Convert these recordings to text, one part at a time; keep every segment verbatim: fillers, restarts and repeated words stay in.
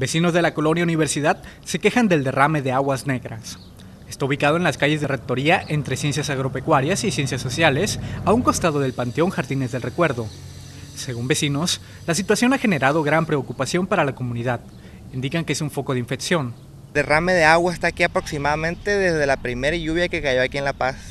Vecinos de la colonia Universidad se quejan del derrame de aguas negras. Está ubicado en las calles de Rectoría entre Ciencias Agropecuarias y Ciencias Sociales, a un costado del Panteón Jardines del Recuerdo. Según vecinos, la situación ha generado gran preocupación para la comunidad. Indican que es un foco de infección. El derrame de agua está aquí aproximadamente desde la primera lluvia que cayó aquí en La Paz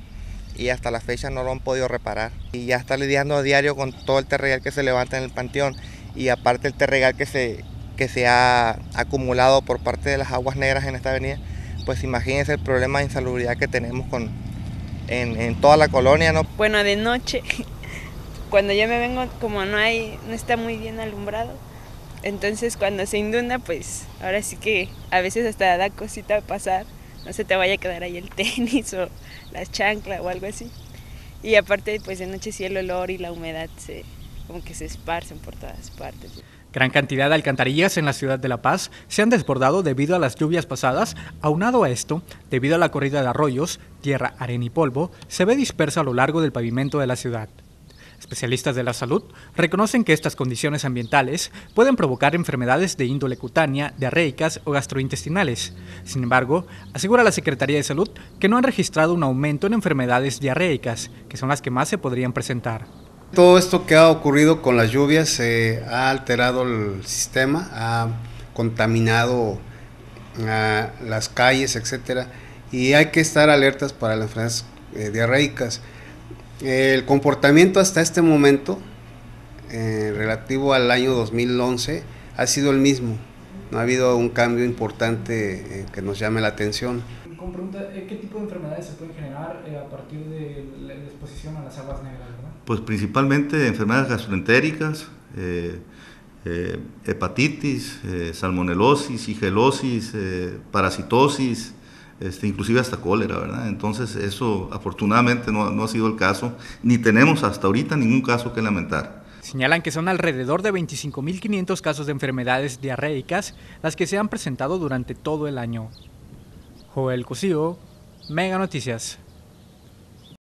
y hasta la fecha no lo han podido reparar. Y ya está lidiando a diario con todo el terregal que se levanta en el panteón y aparte el terregal que se, que se ha acumulado por parte de las aguas negras en esta avenida, pues imagínense el problema de insalubridad que tenemos con, en, en toda la colonia, ¿no? Bueno, de noche, cuando yo me vengo, como no hay, no está muy bien alumbrado, entonces cuando se inunda, pues ahora sí que a veces hasta da cosita pasar, no se te vaya a quedar ahí el tenis o las chanclas o algo así. Y aparte, pues de noche sí el olor y la humedad se, como que se esparcen por todas partes. Gran cantidad de alcantarillas en la ciudad de La Paz se han desbordado debido a las lluvias pasadas. Aunado a esto, debido a la corrida de arroyos, tierra, arena y polvo, se ve dispersa a lo largo del pavimento de la ciudad. Especialistas de la salud reconocen que estas condiciones ambientales pueden provocar enfermedades de índole cutánea, diarreicas o gastrointestinales. Sin embargo, asegura la Secretaría de Salud que no han registrado un aumento en enfermedades diarreicas, que son las que más se podrían presentar. Todo esto que ha ocurrido con las lluvias eh, ha alterado el sistema, ha contaminado uh, las calles, etcétera, y hay que estar alertas para las enfermedades eh, diarreicas. El comportamiento hasta este momento, eh, relativo al año dos mil once, ha sido el mismo. No ha habido un cambio importante eh, que nos llame la atención. Como pregunta, ¿qué tipo de enfermedades se pueden generar eh, a partir de la exposición a las aguas negras, verdad? Pues principalmente enfermedades gastroentéricas, eh, eh, hepatitis, eh, salmonelosis, shigellosis, eh, parasitosis, Este, inclusive hasta cólera, ¿verdad? Entonces eso afortunadamente no, no ha sido el caso, ni tenemos hasta ahorita ningún caso que lamentar. Señalan que son alrededor de veinticinco mil quinientos casos de enfermedades diarreicas las que se han presentado durante todo el año. Joel Cosío, Mega Noticias.